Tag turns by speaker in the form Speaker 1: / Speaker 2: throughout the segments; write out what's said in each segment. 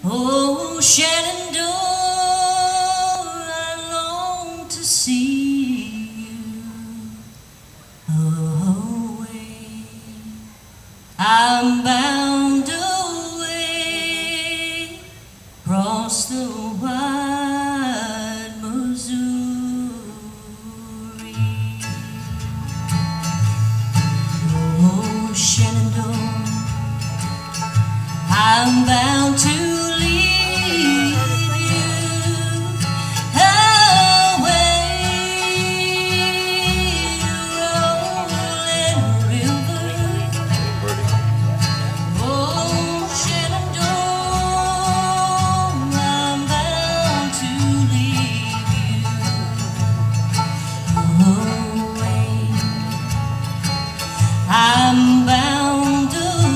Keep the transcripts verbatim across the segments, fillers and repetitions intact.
Speaker 1: Oh, Shenandoah, I long to see you away. I'm bound away across the wide Missouri. Oh, Shenandoah, I'm bound to leave you away, rolling river. Oh, Shenandoah, I'm bound to leave you away. I'm bound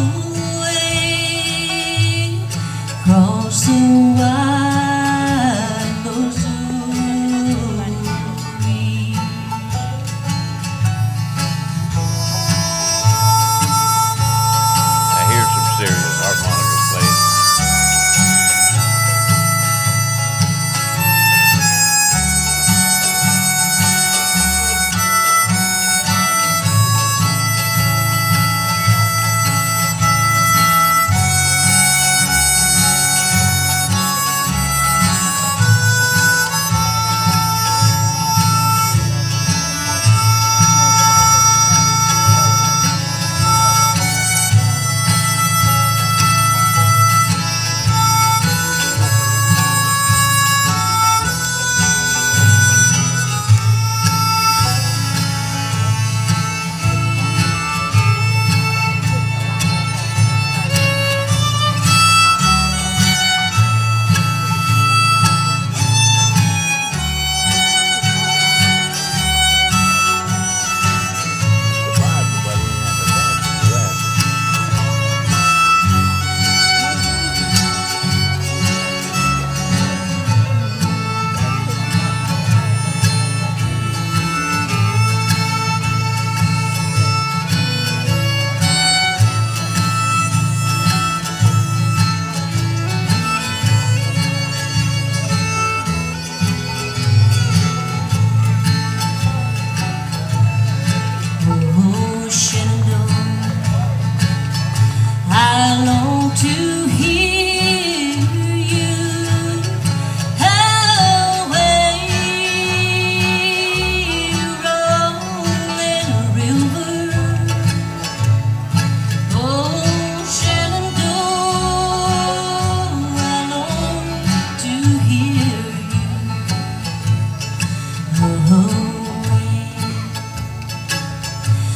Speaker 1: across the wide Missouri.
Speaker 2: Now here's some serious harmonica playing.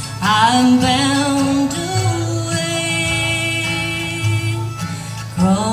Speaker 1: I'm bound away.